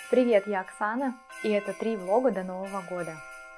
Привет, я Оксана, и это 3 влога до Нового года.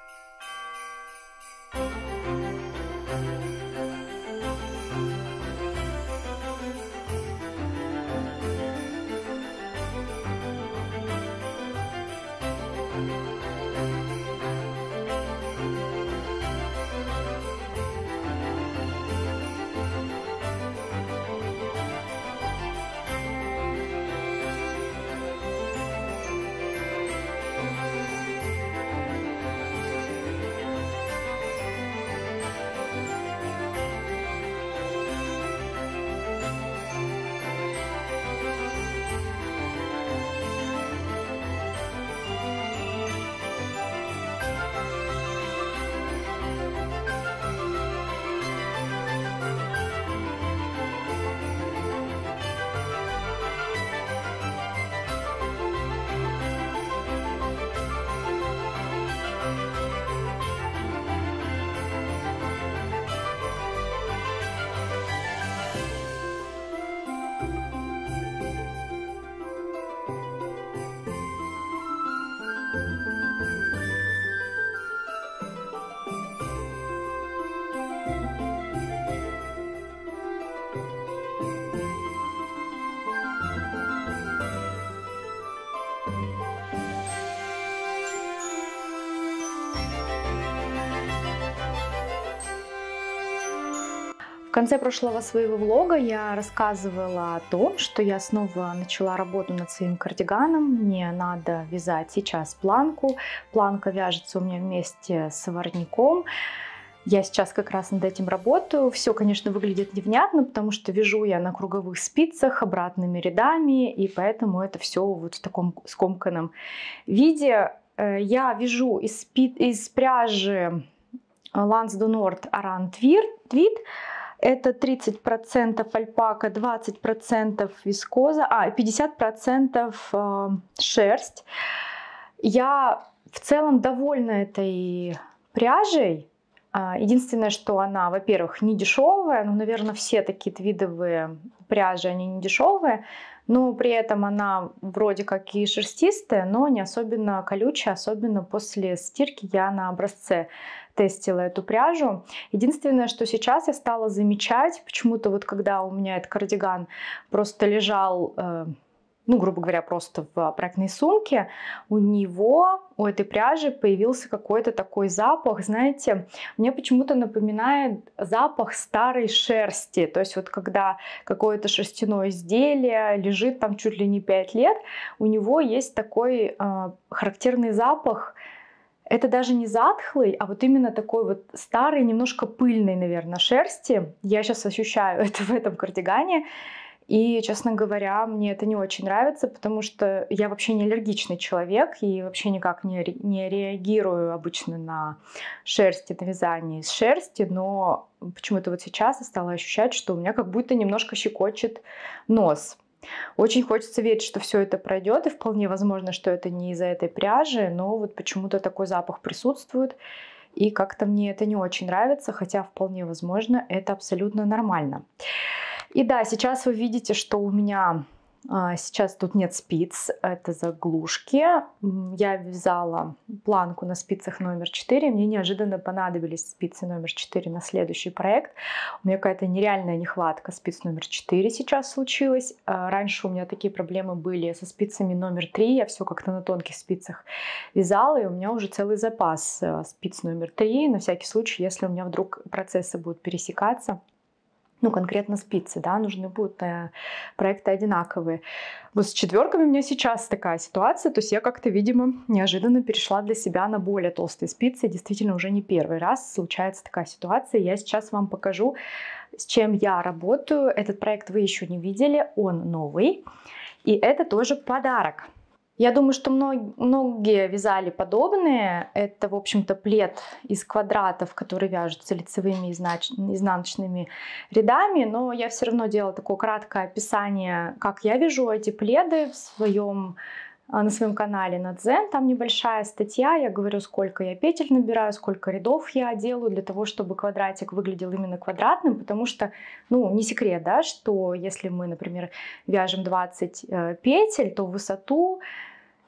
В конце прошлого своего влога я рассказывала о том, что я снова начала работу над своим кардиганом. Мне надо вязать сейчас планку. Планка вяжется у меня вместе с воротником. Я сейчас как раз над этим работаю. Все, конечно, выглядит невнятно, потому что вяжу я на круговых спицах, обратными рядами, и поэтому это все вот в таком скомканном виде. Я вяжу из пряжи Lance du Nord Aran Tweed. Это 30% альпака, 20% вискоза, 50% шерсть. Я в целом довольна этой пряжей. Единственное, что она, во-первых, не дешевая, ну, наверное, все такие твидовые пряжи, они не дешевые, но при этом она вроде как и шерстистая, но не особенно колючая, особенно после стирки. Я на образце тестила эту пряжу. Единственное, что сейчас я стала замечать, почему-то вот когда у меня этот кардиган просто лежал, ну, грубо говоря, просто в проектной сумке, у этой пряжи появился какой-то такой запах, знаете, мне почему-то напоминает запах старой шерсти. То есть вот когда какое-то шерстяное изделие лежит там чуть ли не 5 лет, у него есть такой характерный запах. Это даже не затхлый, а вот именно такой вот старый, немножко пыльный, наверное, шерсти. Я сейчас ощущаю это в этом кардигане. И, честно говоря, мне это не очень нравится, потому что я вообще не аллергичный человек и вообще никак не реагирую обычно на шерсть и на вязание из шерсти, но почему-то вот сейчас я стала ощущать, что у меня как будто немножко щекочет нос. Очень хочется верить, что все это пройдет, и вполне возможно, что это не из-за этой пряжи, но вот почему-то такой запах присутствует, и как-то мне это не очень нравится, хотя вполне возможно, это абсолютно нормально. И да, сейчас вы видите, что у меня сейчас тут нет спиц, это заглушки. Я вязала планку на спицах номер 4, мне неожиданно понадобились спицы номер 4 на следующий проект. У меня какая-то нереальная нехватка спиц номер 4 сейчас случилась. Раньше у меня такие проблемы были со спицами номер 3, я все как-то на тонких спицах вязала, и у меня уже целый запас спиц номер 3, на всякий случай, если у меня вдруг процессы будут пересекаться. Ну, конкретно спицы, да, нужны будут проекты одинаковые. Вот с четверками у меня сейчас такая ситуация, то есть я как-то, видимо, неожиданно перешла для себя на более толстые спицы. Действительно, уже не первый раз случается такая ситуация. Я сейчас вам покажу, с чем я работаю. Этот проект вы еще не видели, он новый, и это тоже подарок. Я думаю, что многие вязали подобные. Это, в общем-то, плед из квадратов, который вяжется лицевыми и изнаночными рядами. Но я все равно делала такое краткое описание, как я вяжу эти пледы на своем канале на Дзен. Там небольшая статья, я говорю, сколько я петель набираю, сколько рядов я делаю для того, чтобы квадратик выглядел именно квадратным, потому что, ну, не секрет, да, что если мы, например, вяжем 20 петель, то в высоту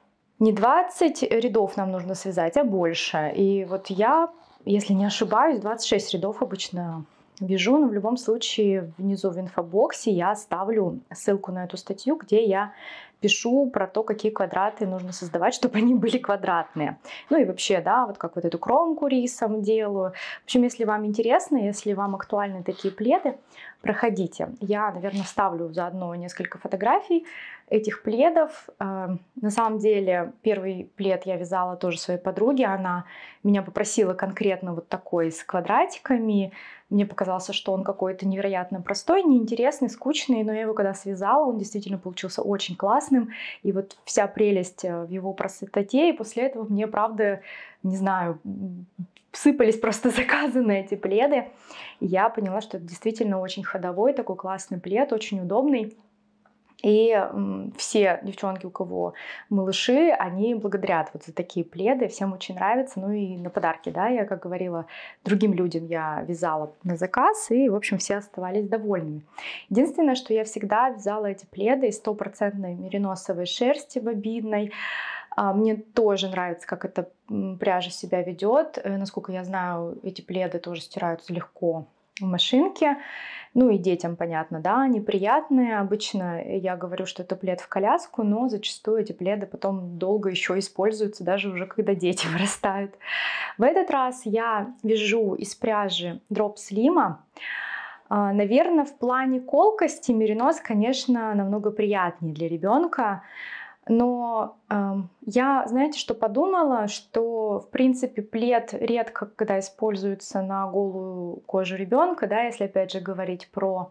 Не 20 рядов нам нужно связать, а больше. И вот я, если не ошибаюсь, 26 рядов обычно вяжу, но в любом случае внизу в инфобоксе я оставлю ссылку на эту статью, где я пишу про то, какие квадраты нужно создавать, чтобы они были квадратные. Ну и вообще, да, вот как вот эту кромку рисом делаю. В общем, если вам интересно, если вам актуальны такие пледы, проходите. Я, наверное, вставлю заодно несколько фотографий этих пледов. На самом деле, первый плед я вязала тоже своей подруге. Она меня попросила конкретно вот такой с квадратиками. Мне показалось, что он какой-то невероятно простой, неинтересный, скучный, но я его когда связала, он действительно получился очень классным. И вот вся прелесть в его простоте. И после этого мне, правда, не знаю, сыпались просто заказы на эти пледы. И я поняла, что это действительно очень ходовой, такой классный плед, очень удобный. И все девчонки, у кого малыши, они благодарят вот за такие пледы, всем очень нравится. Ну и на подарки, да, я, как говорила, другим людям я вязала на заказ, и, в общем, все оставались довольными. Единственное, что я всегда вязала эти пледы из 100% мериносовой шерсти бобинной. Мне тоже нравится, как эта пряжа себя ведет. Насколько я знаю, эти пледы тоже стираются легко в машинке. Ну и детям, понятно, да, они приятные. Обычно я говорю, что это плед в коляску, но зачастую эти пледы потом долго еще используются, даже уже когда дети вырастают. В этот раз я вяжу из пряжи Drop Slim. Наверное, в плане колкости меринос, конечно, намного приятнее для ребенка. Но я, знаете, что подумала, что, в принципе, плед редко когда используется на голую кожу ребенка, да, если, опять же, говорить про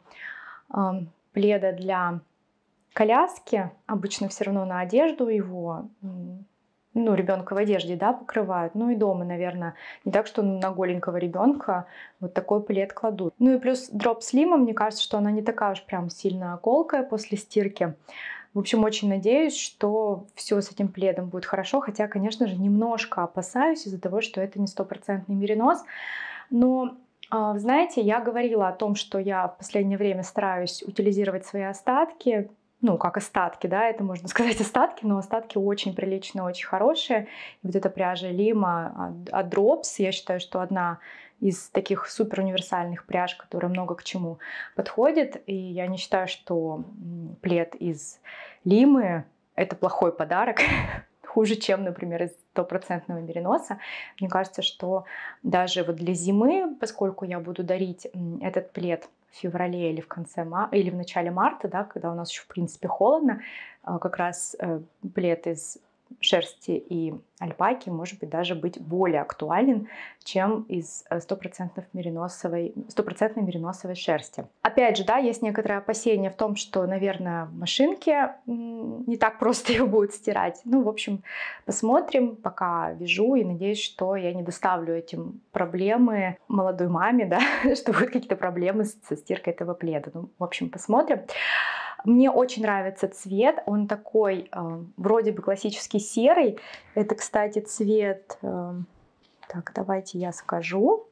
пледы для коляски, обычно все равно на одежду его, ну, ребенка в одежде, да, покрывают, ну и дома, наверное, не так, что на голенького ребенка вот такой плед кладут. Ну и плюс Drop Slim, мне кажется, что она не такая уж прям сильно колкая после стирки. В общем, очень надеюсь, что все с этим пледом будет хорошо, хотя, конечно же, немножко опасаюсь из-за того, что это не 100% меринос. Но, знаете, я говорила о том, что я в последнее время стараюсь утилизировать свои остатки. Ну, как остатки, да, это можно сказать остатки, но остатки очень приличные, очень хорошие. И вот эта пряжа Lima от Drops, я считаю, что одна из таких супер универсальных пряж, которая много к чему подходит. И я не считаю, что плед из Лимы это плохой подарок, хуже, чем, например, из 100% мериноса. Мне кажется, что даже вот для зимы, поскольку я буду дарить этот плед в феврале или в конце или в начале марта, да, когда у нас еще в принципе холодно, как раз плед из шерсти и альпаки может быть даже быть более актуален, чем из 100% мериносовой шерсти. Опять же, да, есть некоторое опасение в том, что, наверное, в машинке не так просто ее будет стирать. Ну, в общем, посмотрим, пока вяжу, и надеюсь, что я не доставлю этим проблемы молодой маме, да, что будут какие-то проблемы со стиркой этого пледа. Ну, в общем, посмотрим. Мне очень нравится цвет, он такой вроде бы классический серый. Это, кстати, цвет, так, давайте я скажу,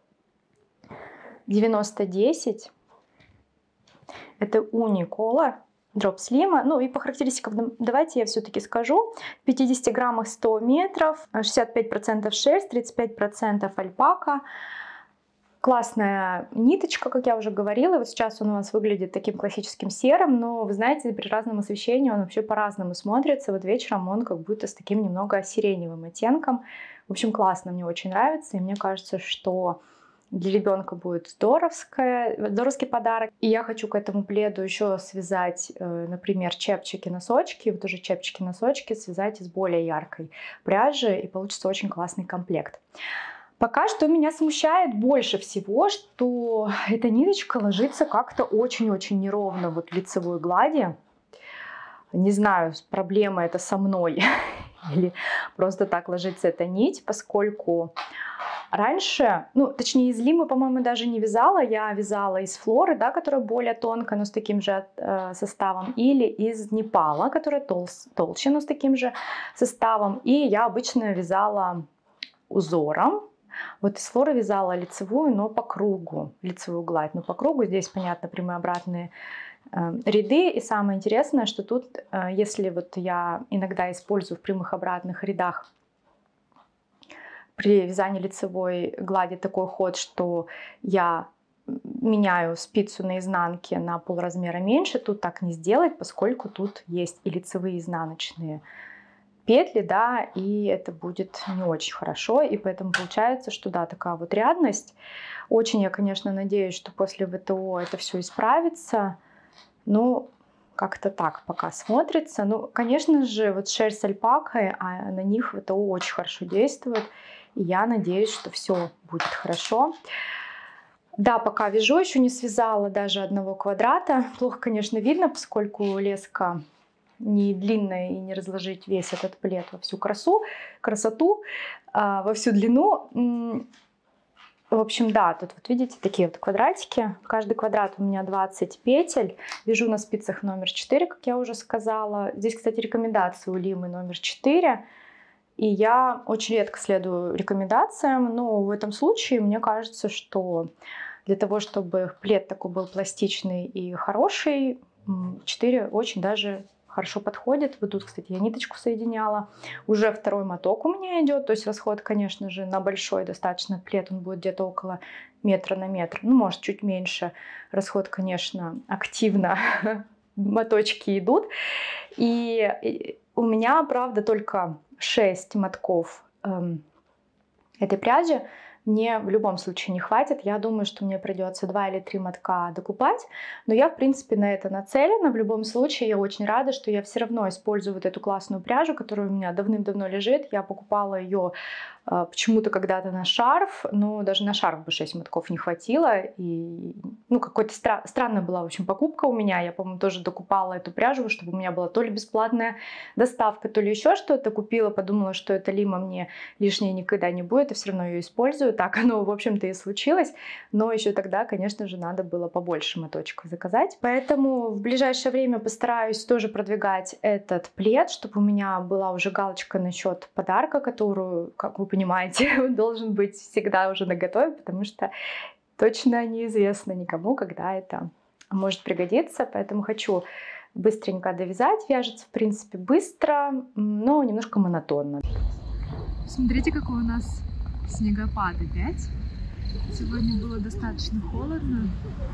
9010. Это Unicolor Drop Slim. Ну и по характеристикам давайте я все-таки скажу. В 50 граммах 100 метров, 65% шерсть, 35% альпака. Классная ниточка, как я уже говорила. Вот сейчас он у нас выглядит таким классическим серым, но вы знаете, при разном освещении он вообще по-разному смотрится. Вот вечером он как будто с таким немного сиреневым оттенком. В общем, классно, мне очень нравится. И мне кажется, что для ребенка будет здоровский подарок. И я хочу к этому пледу еще связать, например, чепчики-носочки. Вот уже чепчики-носочки связать из более яркой пряжи, и получится очень классный комплект. Пока что меня смущает больше всего, что эта ниточка ложится как-то очень-очень неровно вот в лицевой глади. Не знаю, проблема это со мной или просто так ложится эта нить, поскольку раньше, ну, точнее, из Лимы, по-моему, даже не вязала. Я вязала из Флоры, да, которая более тонкая, но с таким же составом, или из Непала, которая толще, но с таким же составом. И я обычно вязала узором. Вот из Флоры вязала лицевую, но по кругу, лицевую гладь. Но по кругу здесь, понятно, прямые обратные ряды. И самое интересное, что тут, если вот я иногда использую в прямых обратных рядах при вязании лицевой глади такой ход, что я меняю спицу на изнанке на полразмера меньше, тут так не сделать, поскольку тут есть и лицевые, и изнаночные петли, да, и это будет не очень хорошо, и поэтому получается, что да, такая вот рядность. Очень я, конечно, надеюсь, что после ВТО это все исправится, ну, как-то так пока смотрится. Ну, конечно же, вот шерсть с альпакой, а на них ВТО очень хорошо действует, и я надеюсь, что все будет хорошо. Да, пока вяжу, еще не связала даже одного квадрата. Плохо, конечно, видно, поскольку леска не длинная и не разложить весь этот плед во всю красоту, во всю длину. В общем, да, тут вот видите такие вот квадратики. Каждый квадрат у меня 20 петель. Вяжу на спицах номер 4, как я уже сказала. Здесь, кстати, рекомендации у Лимы номер 4. И я очень редко следую рекомендациям, но в этом случае мне кажется, что для того, чтобы плед такой был пластичный и хороший, 4 очень даже хорошо подходит. Вот тут, кстати, я ниточку соединяла. Уже второй моток у меня идет. То есть расход, конечно же, на большой достаточно плед. Он будет где-то около метра на метр. Ну, может, чуть меньше. Расход, конечно, активно. Моточки идут. И у меня, правда, только 6 мотков этой пряжи. Мне в любом случае не хватит. Я думаю, что мне придется 2 или 3 мотка докупать. Но я, в принципе, на это нацелена. В любом случае, я очень рада, что я все равно использую вот эту классную пряжу, которая у меня давным-давно лежит. Я покупала ее почему-то когда-то на шарф, но даже на шарф бы 6 мотков не хватило. И, ну, какой-то странная была, в общем, покупка у меня. Я, по-моему, тоже докупала эту пряжу, чтобы у меня была то ли бесплатная доставка, то ли еще что-то. Купила, подумала, что эта Лима мне лишнее никогда не будет, и все равно ее использую. Так оно, в общем-то, и случилось. Но еще тогда, конечно же, надо было побольше моточков заказать. Поэтому в ближайшее время постараюсь тоже продвигать этот плед, чтобы у меня была уже галочка насчет подарка, которую, как вы понимаете, должен быть всегда уже наготове, потому что точно неизвестно никому, когда это может пригодиться. Поэтому хочу быстренько довязать. Вяжется, в принципе, быстро, но немножко монотонно. Смотрите, какой у нас снегопад опять. Сегодня было достаточно холодно.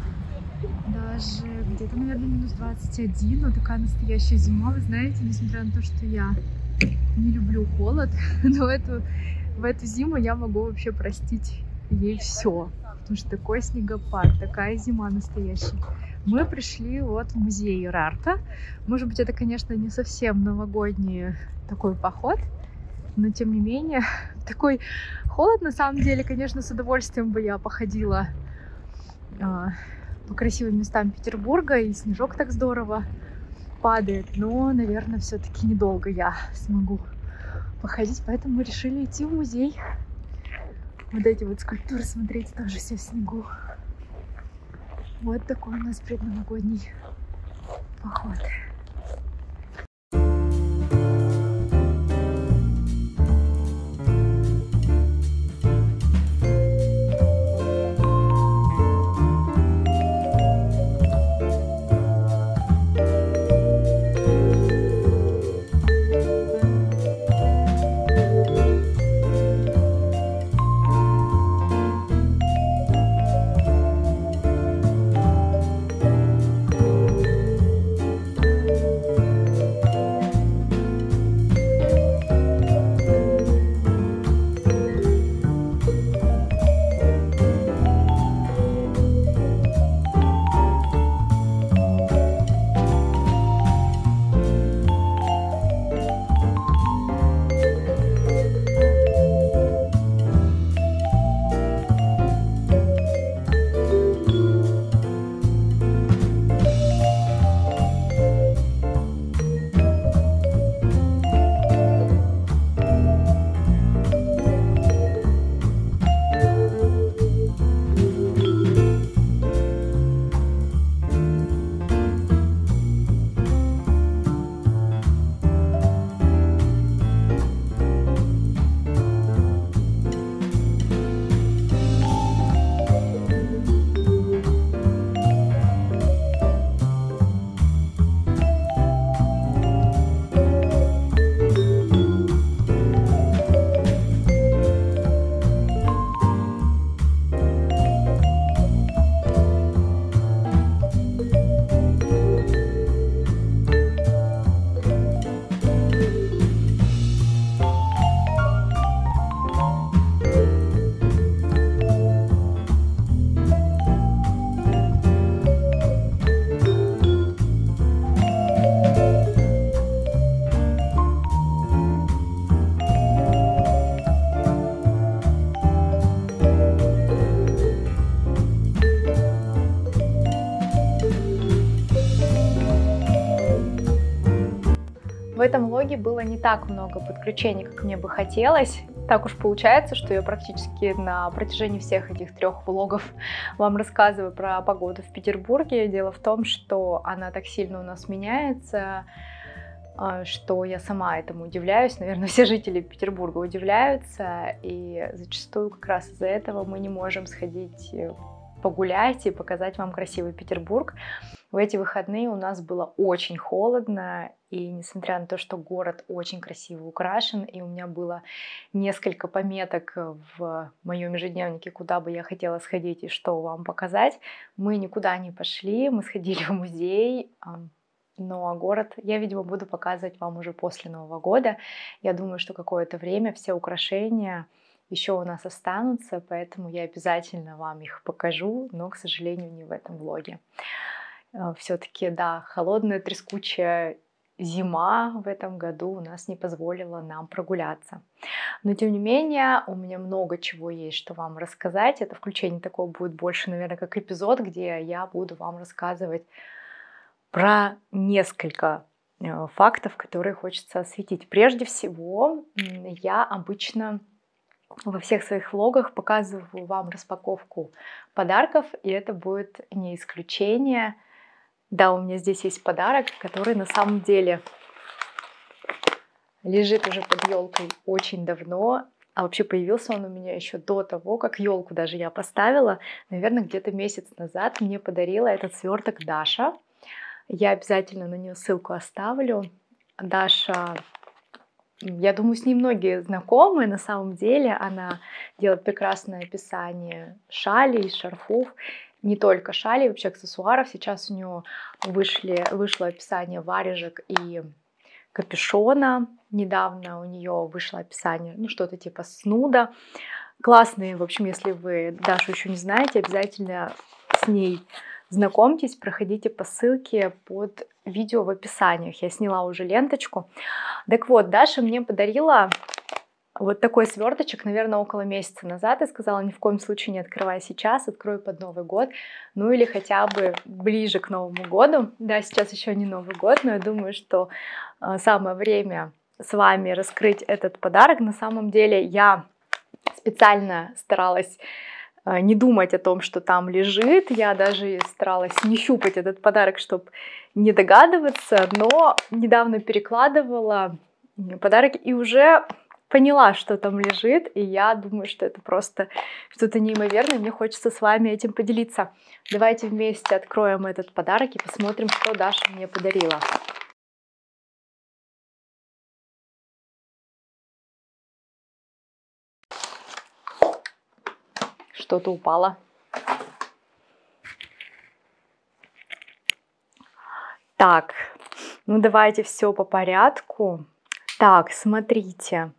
Даже где-то, наверное, минус 21. Но такая настоящая зима, вы знаете, несмотря на то, что я не люблю холод, но в эту зиму я могу вообще простить ей все. Потому что такой снегопад, такая зима настоящая. Мы пришли вот в музей Ирарта. Может быть, это, конечно, не совсем новогодний такой поход, но тем не менее, такой холод, на самом деле, конечно, с удовольствием бы я походила по красивым местам Петербурга, и снежок так здорово падает, но, наверное, все-таки недолго я смогу походить, поэтому мы решили идти в музей. Вот эти вот скульптуры, смотрите, тоже все в снегу. Вот такой у нас предновогодний поход. влоге было не так много подключений, как мне бы хотелось. Так уж получается, что я практически на протяжении всех этих 3 влогов вам рассказываю про погоду в Петербурге. Дело в том, что она так сильно у нас меняется, что я сама этому удивляюсь. Наверное, все жители Петербурга удивляются, и зачастую как раз из-за этого мы не можем сходить погулять и показать вам красивый Петербург. В эти выходные у нас было очень холодно, и несмотря на то, что город очень красиво украшен, и у меня было несколько пометок в моем ежедневнике, куда бы я хотела сходить и что вам показать, мы никуда не пошли, мы сходили в музей. Но город я, видимо, буду показывать вам уже после Нового года. Я думаю, что какое-то время все украшения еще у нас останутся, поэтому я обязательно вам их покажу, но, к сожалению, не в этом влоге. Все-таки, да, холодная, трескучая зима в этом году у нас не позволила нам прогуляться. Но, тем не менее, у меня много чего есть, что вам рассказать. Это включение такое будет больше, наверное, как эпизод, где я буду вам рассказывать про несколько фактов, которые хочется осветить. Прежде всего, я обычно во всех своих влогах показываю вам распаковку подарков, и это будет не исключение. Да, у меня здесь есть подарок, который на самом деле лежит уже под елкой очень давно. А вообще появился он у меня еще до того, как елку даже я поставила. Наверное, где-то месяц назад мне подарила этот сверток Даша. Я обязательно на нее ссылку оставлю. Даша, я думаю, с ней многие знакомы. На самом деле она делает прекрасное описание шалей, шарфов. Не только шалей, вообще аксессуаров. Сейчас у нее вышло описание варежек и капюшона. Недавно у нее вышло описание, ну, что-то типа снуда. Классные, в общем, если вы Дашу еще не знаете, обязательно с ней знакомьтесь, проходите по ссылке под видео в описаниях. Я сняла уже ленточку. Так вот, Даша мне подарила вот такой сверточек, наверное, около месяца назад, и сказала, ни в коем случае не открывай сейчас, открою под Новый год, ну или хотя бы ближе к Новому году. Да, сейчас еще не Новый год, но я думаю, что самое время с вами раскрыть этот подарок. На самом деле я специально старалась не думать о том, что там лежит. Я даже старалась не щупать этот подарок, чтобы не догадываться, но недавно перекладывала подарок и уже поняла, что там лежит, и я думаю, что это просто что-то неимоверное, мне хочется с вами этим поделиться. Давайте вместе откроем этот подарок и посмотрим, что Даша мне подарила. Что-то упало. Так, ну давайте все по порядку. Так, смотрите.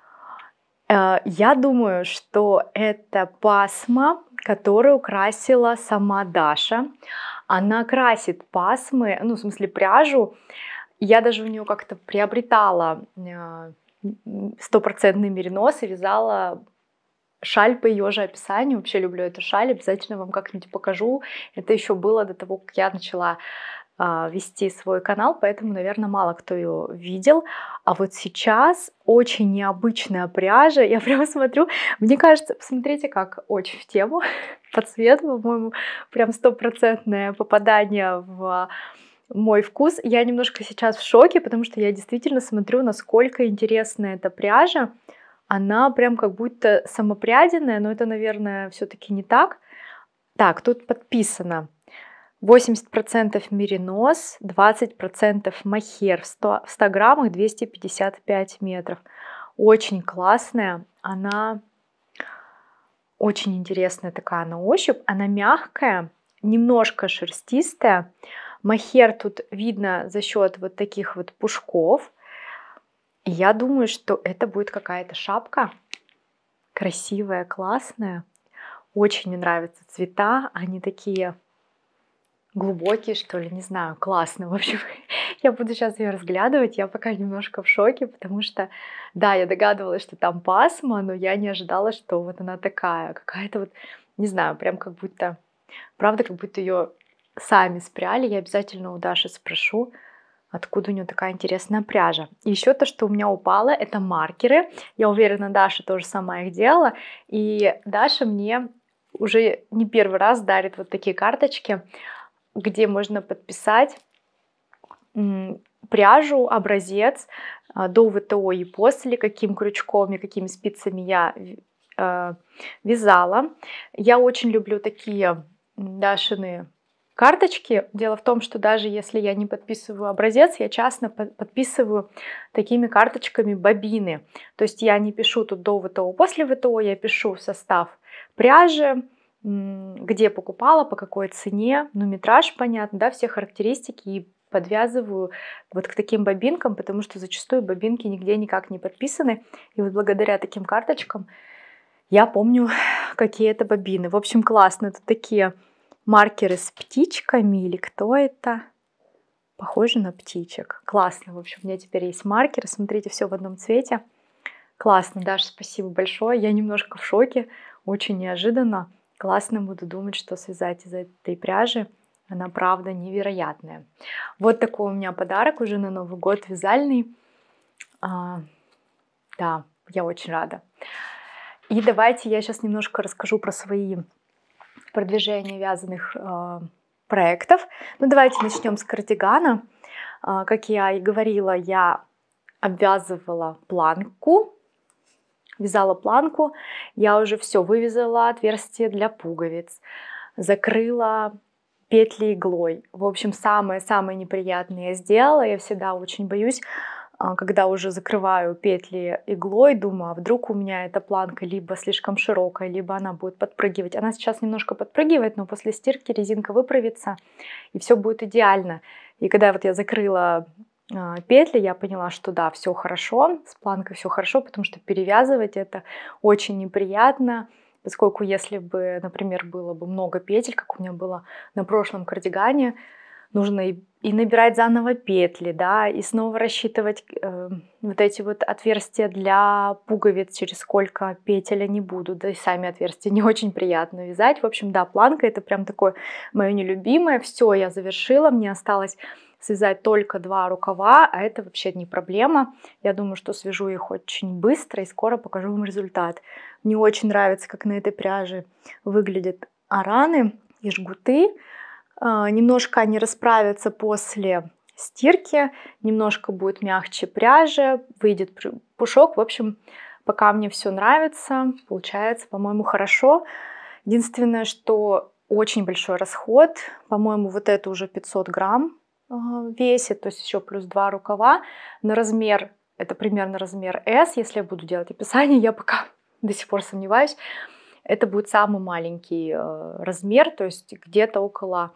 Я думаю, что это пасма, которую красила сама Даша. Она красит пасмы, ну, в смысле пряжу. Я даже у нее как-то приобретала 100% меринос и вязала шаль по ее же описанию. Вообще люблю эту шаль, обязательно вам как-нибудь покажу. Это еще было до того, как я начала вести свой канал, поэтому, наверное, мало кто ее видел. А вот сейчас очень необычная пряжа. Я прямо смотрю, мне кажется, посмотрите, как очень в тему. По цвету, по-моему, прям 100% попадание в мой вкус. Я немножко сейчас в шоке, потому что я действительно смотрю, насколько интересная эта пряжа. Она прям как будто самопряденная, но это, наверное, все-таки не так. Так, тут подписано 80% меринос, 20% мохер, в 100 граммах 255 метров. Очень классная, она очень интересная такая на ощупь, она мягкая, немножко шерстистая. Мохер тут видно за счет вот таких вот пушков. И я думаю, что это будет какая-то шапка красивая, классная. Очень мне нравятся цвета, они такие глубокие, что ли, не знаю, классно. В общем, я буду сейчас ее разглядывать, я пока немножко в шоке, потому что, да, я догадывалась, что там пасма, но я не ожидала, что вот она такая, какая-то вот, не знаю, прям как будто, правда, как будто ее сами спряли. Я обязательно у Даши спрошу, откуда у нее такая интересная пряжа. И еще то, что у меня упало, это маркеры. Я уверена, Даша тоже сама их делала. И Даша мне уже не первый раз дарит вот такие карточки, где можно подписать пряжу, образец до ВТО и после, каким крючком и какими спицами я вязала. Я очень люблю такие Дашины карточки. Дело в том, что даже если я не подписываю образец, я часто подписываю такими карточками бобины. То есть я не пишу тут до ВТО, после ВТО, я пишу состав пряжи, где покупала, по какой цене, ну, метраж, понятно, да, все характеристики, и подвязываю вот к таким бобинкам, потому что зачастую бобинки нигде никак не подписаны. И вот благодаря таким карточкам я помню, какие это бобины. В общем, классно. Это такие маркеры с птичками, или кто это? Похоже на птичек. Классно. В общем, у меня теперь есть маркеры. Смотрите, все в одном цвете. Классно, Даша, спасибо большое. Я немножко в шоке. Очень неожиданно. Классно, буду думать, что связать из этой пряжи. Она, правда, невероятная. Вот такой у меня подарок уже на Новый год вязальный. Да, я очень рада. И давайте я сейчас немножко расскажу про свои продвижения вязаных проектов. Ну, давайте начнем с кардигана. Как я и говорила, я обвязывала планку, вязала планку. Я уже все вывязала, отверстие для пуговиц, закрыла петли иглой. В общем, самое-самое неприятное я сделала. Я всегда очень боюсь, когда уже закрываю петли иглой, думаю, а вдруг у меня эта планка либо слишком широкая, либо она будет подпрыгивать. Она сейчас немножко подпрыгивает, но после стирки резинка выправится, и все будет идеально. И когда вот я закрыла петли, я поняла, что да, все хорошо, с планкой все хорошо, потому что перевязывать это очень неприятно. Поскольку если бы, например, было бы много петель, как у меня было на прошлом кардигане, нужно и набирать заново петли, да, и снова рассчитывать вот эти вот отверстия для пуговиц, через сколько петель они будут, да и сами отверстия не очень приятно вязать. В общем, да, планка это прям такое мое нелюбимое. Все, я завершила, мне осталось связать только 2 рукава, а это вообще не проблема. Я думаю, что свяжу их очень быстро и скоро покажу вам результат. Мне очень нравится, как на этой пряже выглядят араны и жгуты. Немножко они расправятся после стирки, немножко будет мягче пряжа, выйдет пушок. В общем, пока мне все нравится, получается, по-моему, хорошо. Единственное, что очень большой расход. По-моему, вот это уже 500 грамм весит, то есть еще плюс 2 рукава. На размер, это примерно размер S, если я буду делать описание, я пока до сих пор сомневаюсь. Это будет самый маленький размер, то есть где-то около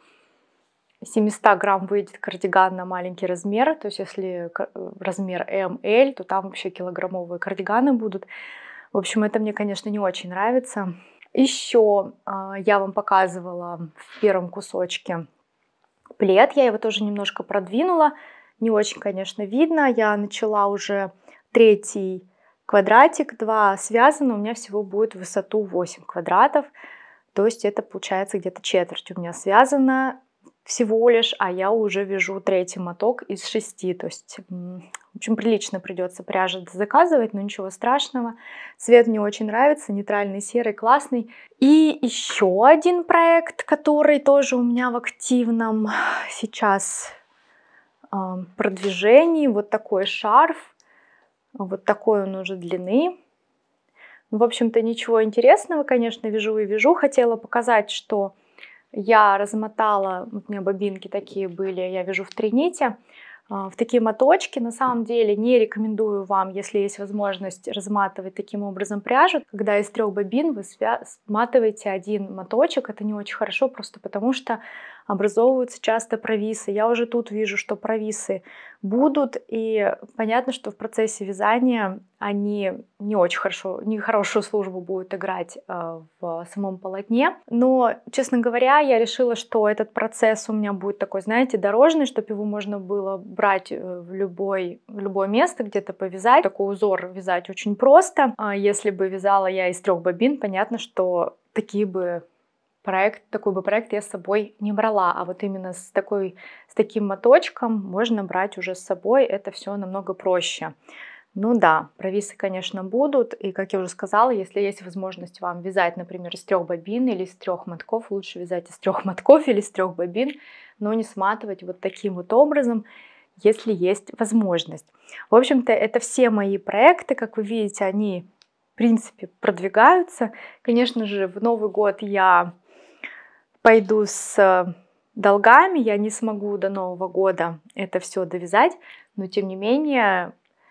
700 грамм выйдет кардиган на маленький размер. То есть если размер М, Л, то там вообще килограммовые кардиганы будут. В общем, это мне, конечно, не очень нравится. Еще я вам показывала в первом кусочке плед. Я его тоже немножко продвинула. Не очень, конечно, видно. Я начала уже 3-й квадратик, 2 связаны. У меня всего будет в высоту 8 квадратов. То есть это получается где-то четверть у меня связано всего лишь, а я уже вяжу 3-й моток из 6. То есть, в общем, прилично придется пряжу заказывать, но ничего страшного. Цвет мне очень нравится, нейтральный серый, классный. И еще один проект, который тоже у меня в активном сейчас продвижении. Вот такой шарф, вот такой он уже длины. В общем-то, ничего интересного, конечно, вяжу и вяжу. Хотела показать, что я размотала, вот у меня бобинки такие были, я вяжу в 3 нити, в такие моточки. На самом деле не рекомендую вам, если есть возможность, разматывать таким образом пряжу. Когда из 3 бобин вы сматываете один моточек, это не очень хорошо, просто потому что образовываются часто провисы. Я уже тут вижу, что провисы будут, и понятно, что в процессе вязания они не очень хорошо, нехорошую службу будут играть в самом полотне. Но, честно говоря, я решила, что этот процесс у меня будет такой, знаете, дорожный, чтобы его можно было брать в любое место, где-то повязать. Такой узор вязать очень просто. Если бы вязала я из 3 бобин, понятно, что такие бы такой бы проект я с собой не брала. А вот именно с таким моточком можно брать уже с собой. Это все намного проще. Ну да, провисы, конечно, будут. И, как я уже сказала, если есть возможность вам вязать, например, из 3 бобин или из 3 мотков, лучше вязать из 3 мотков или из 3 бобин, но не сматывать вот таким вот образом, если есть возможность. В общем-то, это все мои проекты. Как вы видите, они, в принципе, продвигаются. Конечно же, в Новый год я пойду с долгами, я не смогу до Нового года это все довязать, но тем не менее,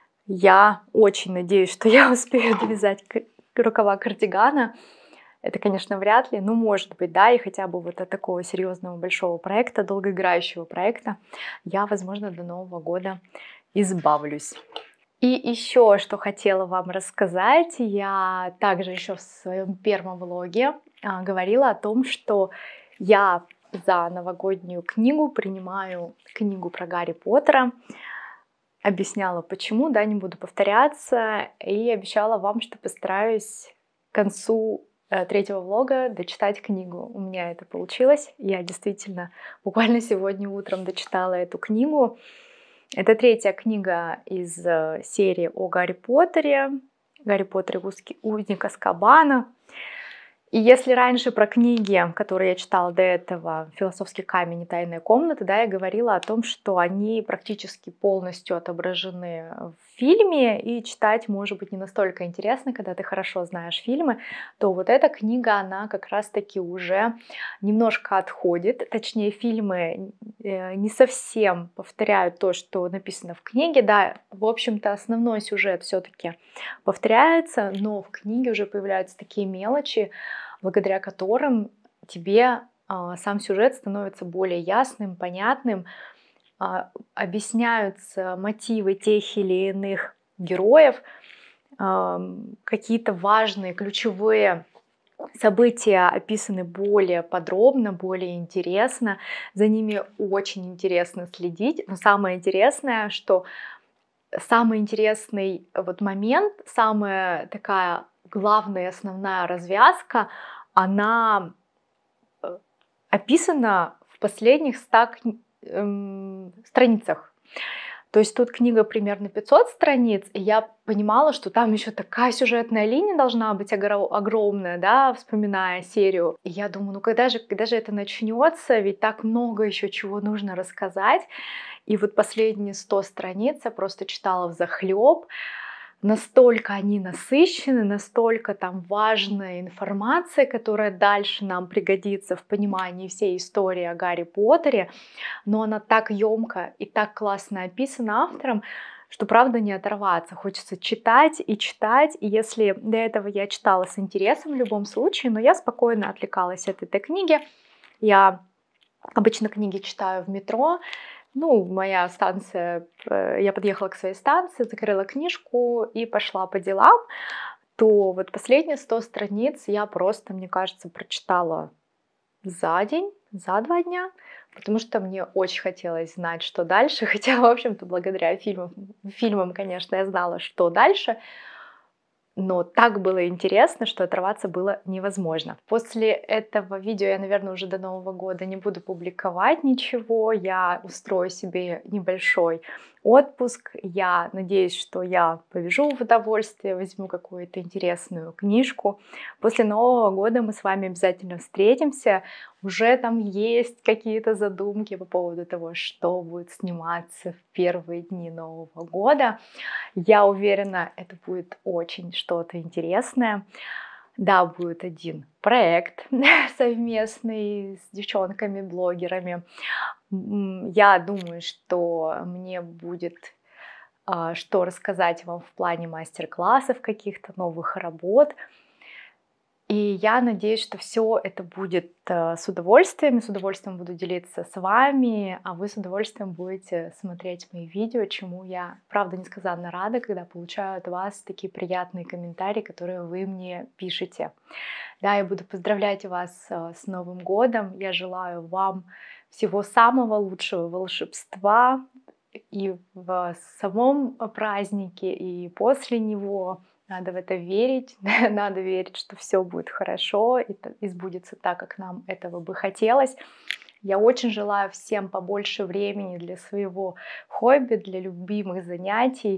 я очень надеюсь, что я успею довязать рукава кардигана. Это, конечно, вряд ли, но может быть, да, и хотя бы вот от такого серьезного большого проекта, долгоиграющего проекта, я, возможно, до Нового года избавлюсь. И еще, что хотела вам рассказать, я также еще в своем первом влоге говорила о том, что я за новогоднюю книгу принимаю книгу про Гарри Поттера. Объясняла почему, да, не буду повторяться, и обещала вам, что постараюсь к концу 3-го влога дочитать книгу. У меня это получилось. Я действительно буквально сегодня утром дочитала эту книгу. Это 3-я книга из серии о Гарри Поттере. Гарри Поттер и узник Азкабана. И если раньше про книги, которые я читала до этого, «Философский камень» и «Тайная комната», да, я говорила о том, что они практически полностью отображены в фильме, и читать может быть не настолько интересно, когда ты хорошо знаешь фильмы, то вот эта книга, она как раз-таки уже немножко отходит, точнее, фильмы не совсем повторяют то, что написано в книге, да, в общем-то, основной сюжет все-таки повторяется, но в книге уже появляются такие мелочи, благодаря которым тебе сам сюжет становится более ясным, понятным, объясняются мотивы тех или иных героев, какие-то важные, ключевые события описаны более подробно, более интересно, за ними очень интересно следить, но самое интересное, что самый интересный вот момент, самая такая главная, основная развязка, она описана в последних 100 страницах. То есть тут книга примерно 500 страниц, и я понимала, что там еще такая сюжетная линия должна быть огромная, да, вспоминая серию. И я думаю, ну когда же это начнется, ведь так много еще чего нужно рассказать. И вот последние 100 страниц я просто читала взахлеб. Настолько они насыщены, настолько там важная информация, которая дальше нам пригодится в понимании всей истории о Гарри Поттере, но она так емко и так классно описана автором, что правда не оторваться. Хочется читать и читать, и если до этого я читала с интересом в любом случае, но я спокойно отвлекалась от этой книги. Я обычно книги читаю в метро. Ну, моя станция, я подъехала к своей станции, закрыла книжку и пошла по делам, то вот последние 100 страниц я просто, мне кажется, прочитала за день, за 2 дня, потому что мне очень хотелось знать, что дальше, хотя, в общем-то, благодаря фильмам, конечно, я знала, что дальше, но так было интересно, что оторваться было невозможно. После этого видео я, наверное, уже до Нового года не буду публиковать ничего. Я устрою себе небольшой отпуск. Я надеюсь, что я повяжу в удовольствие, возьму какую-то интересную книжку. После Нового года мы с вами обязательно встретимся. Уже там есть какие-то задумки по поводу того, что будет сниматься в первые дни Нового года. Я уверена, это будет очень что-то интересное. Да, будет один проект совместный с девчонками-блогерами. Я думаю, что мне будет что рассказать вам в плане мастер-классов, каких-то новых работ. И я надеюсь, что все это будет с удовольствием буду делиться с вами, а вы с удовольствием будете смотреть мои видео, чему я, правда, несказанно рада, когда получаю от вас такие приятные комментарии, которые вы мне пишете. Да, я буду поздравлять вас с Новым годом, я желаю вам всего самого лучшего волшебства и в самом празднике, и после него. надо в это верить, надо верить, что все будет хорошо и сбудется так, как нам этого бы хотелось. Я очень желаю всем побольше времени для своего хобби, для любимых занятий.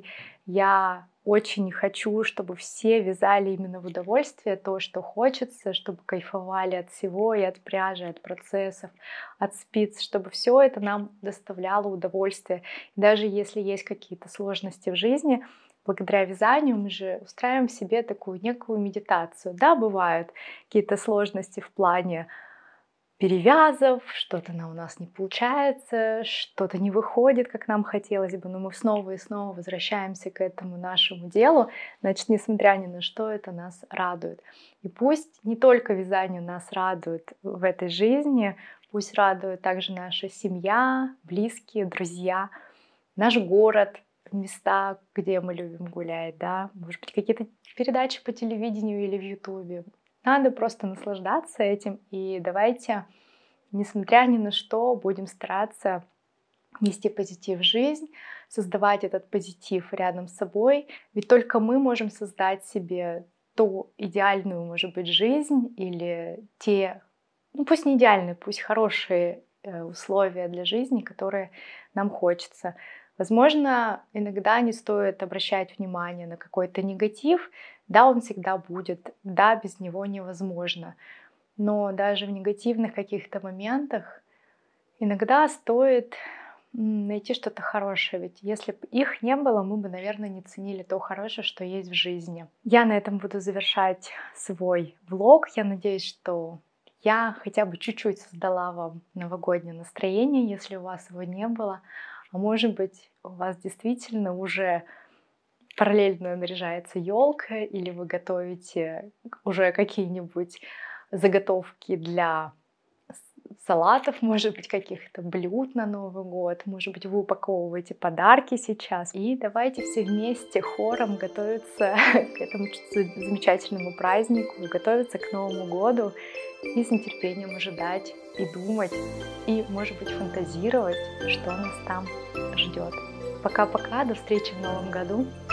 Я очень хочу, чтобы все вязали именно в удовольствие то, что хочется, чтобы кайфовали от всего, и от пряжи, от процессов, от спиц, чтобы все это нам доставляло удовольствие. И даже если есть какие-то сложности в жизни, благодаря вязанию мы же устраиваем себе такую некую медитацию. Да, бывают какие-то сложности в плане перевязов, что-то у нас не получается, что-то не выходит, как нам хотелось бы, но мы снова и снова возвращаемся к этому нашему делу, значит, несмотря ни на что, это нас радует. И пусть не только вязание нас радует в этой жизни, пусть радует также наша семья, близкие, друзья, наш город, места, где мы любим гулять, да, может быть, какие-то передачи по телевидению или в Ютубе. Надо просто наслаждаться этим, и давайте, несмотря ни на что, будем стараться нести позитив в жизнь, создавать этот позитив рядом с собой, ведь только мы можем создать себе ту идеальную, может быть, жизнь или те, ну пусть не идеальные, пусть хорошие условия для жизни, которые нам хочется. Возможно, иногда не стоит обращать внимание на какой-то негатив. Да, он всегда будет, да, без него невозможно. Но даже в негативных каких-то моментах иногда стоит найти что-то хорошее. Ведь если бы их не было, мы бы, наверное, не ценили то хорошее, что есть в жизни. Я на этом буду завершать свой влог. Я надеюсь, что я хотя бы чуть-чуть создала вам новогоднее настроение, если у вас его не было. А может быть, у вас действительно уже параллельно наряжается елка, или вы готовите уже какие-нибудь заготовки для салатов, может быть, каких-то блюд на Новый год, может быть, вы упаковываете подарки сейчас. И давайте все вместе хором готовиться к этому замечательному празднику, готовиться к Новому году и с нетерпением ожидать и думать, и, может быть, фантазировать, что нас там ждет. Пока-пока, до встречи в Новом году.